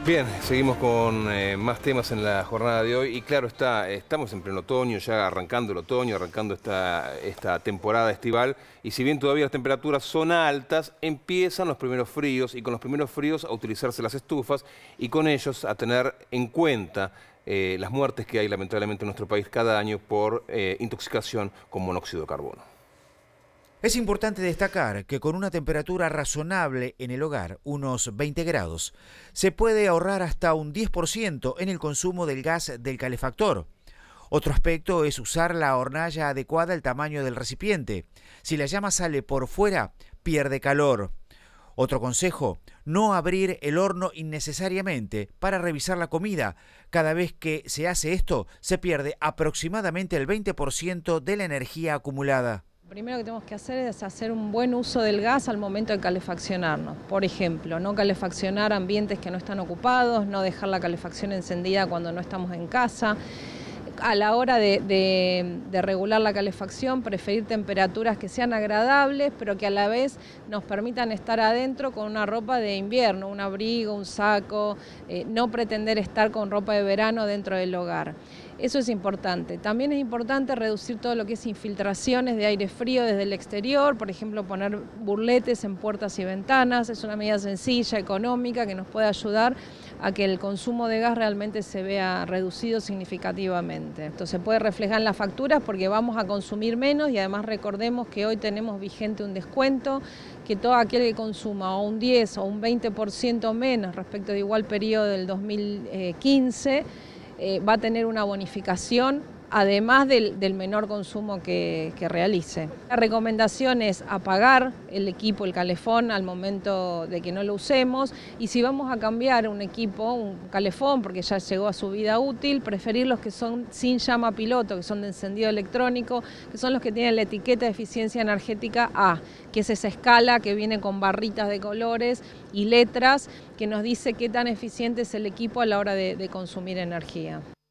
Bien, seguimos con más temas en la jornada de hoy y claro está, estamos en pleno otoño, ya arrancando el otoño, arrancando esta temporada estival y si bien todavía las temperaturas son altas, empiezan los primeros fríos y con los primeros fríos a utilizarse las estufas y con ellos a tener en cuenta las muertes que hay lamentablemente en nuestro país cada año por intoxicación con monóxido de carbono. Es importante destacar que con una temperatura razonable en el hogar, unos 20 grados, se puede ahorrar hasta un 10% en el consumo del gas del calefactor. Otro aspecto es usar la hornalla adecuada al tamaño del recipiente. Si la llama sale por fuera, pierde calor. Otro consejo, no abrir el horno innecesariamente para revisar la comida. Cada vez que se hace esto, se pierde aproximadamente el 20% de la energía acumulada. Lo primero que tenemos que hacer es hacer un buen uso del gas al momento de calefaccionarnos. Por ejemplo, no calefaccionar ambientes que no están ocupados, no dejar la calefacción encendida cuando no estamos en casa. A la hora de regular la calefacción, preferir temperaturas que sean agradables, pero que a la vez nos permitan estar adentro con una ropa de invierno, un abrigo, un saco, no pretender estar con ropa de verano dentro del hogar. Eso es importante. También es importante reducir todo lo que es infiltraciones de aire frío desde el exterior, por ejemplo, poner burletes en puertas y ventanas. Es una medida sencilla, económica, que nos puede ayudar a que el consumo de gas realmente se vea reducido significativamente. Esto se puede reflejar en las facturas porque vamos a consumir menos y además recordemos que hoy tenemos vigente un descuento, que todo aquel que consuma o un 10 o un 20% menos respecto de igual periodo del 2015, va a tener una bonificación, además del menor consumo que realice. La recomendación es apagar el equipo, el calefón, al momento de que no lo usemos, y si vamos a cambiar un equipo, un calefón, porque ya llegó a su vida útil, preferir los que son sin llama piloto, que son de encendido electrónico, que son los que tienen la etiqueta de eficiencia energética A, que es esa escala que viene con barritas de colores y letras que nos dice qué tan eficiente es el equipo a la hora de consumir energía.